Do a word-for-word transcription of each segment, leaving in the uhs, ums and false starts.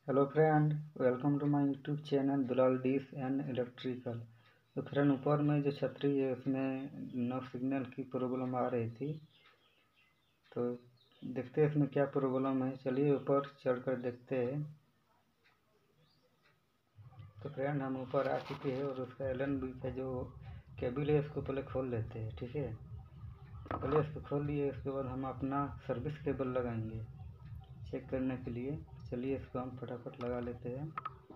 Hello friend, welcome to my YouTube channel Dulal dish and electrical. तो friend, ऊपर में जो छतरी है उसमें नो सिग्नल की प्रॉब्लम आ रही थी। तो देखते हैं इसमें क्या प्रॉब्लम है। चलिए ऊपर चढ़कर देखते हैं। तो फ्रेंड, हम ऊपर आ चुके हैं और उसका एल एन बी का जो केबल है उसको पहले खोल लेते हैं। ठीक है, पहले इसको खोल लिए, उसके बाद हम अपना सर्विस केबल लगाएंगे चेक करने के लिए। चलिए इसको हम फटाफट लगा लेते हैं।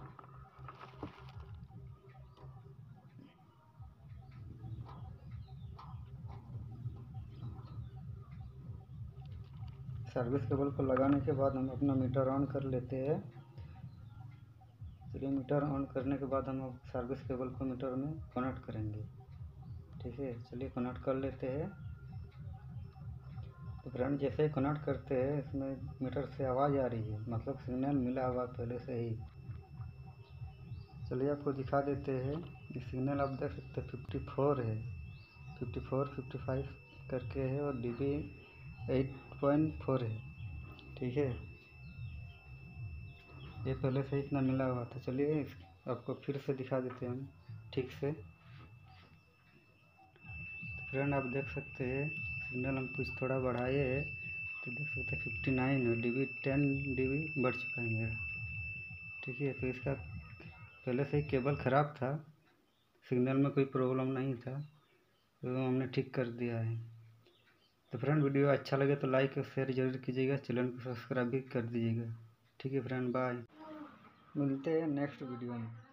सर्विस केबल को लगाने के बाद हम अपना मीटर ऑन कर लेते हैं। चलिए, मीटर ऑन करने के बाद हम अब सर्विस केबल को मीटर में कनेक्ट करेंगे। ठीक है, चलिए कनेक्ट कर लेते हैं। तो फ्रेंड, जैसे ही कनेक्ट करते हैं इसमें मीटर से आवाज़ आ रही है, मतलब सिग्नल मिला हुआ पहले से ही। चलिए आपको दिखा देते हैं। ये सिग्नल आप देख सकते हैं फिफ्टी फोर है, फिफ्टी फोर फिफ्टी फाइव करके है और D B eight point four है। ठीक है, ये पहले से इतना मिला हुआ था। चलिए आपको फिर से दिखा देते हैं हम ठीक से। फ्रेंड, आप देख सकते हैं सिग्नल हम कुछ थोड़ा बढ़ाए है तो देख सकते हैं फिफ्टी नाइन है, D B ten D B बढ़ चुका है मेरा। ठीक है, तो इसका पहले से ही केबल ख़राब था, सिग्नल में कोई प्रॉब्लम नहीं था, तो हमने ठीक कर दिया है। तो फ्रेंड, वीडियो अच्छा लगे तो लाइक और शेयर जरूर कीजिएगा, चैनल को सब्सक्राइब भी कर दीजिएगा। ठीक है फ्रेंड, बाय। मिलते हैं नेक्स्ट वीडियो में।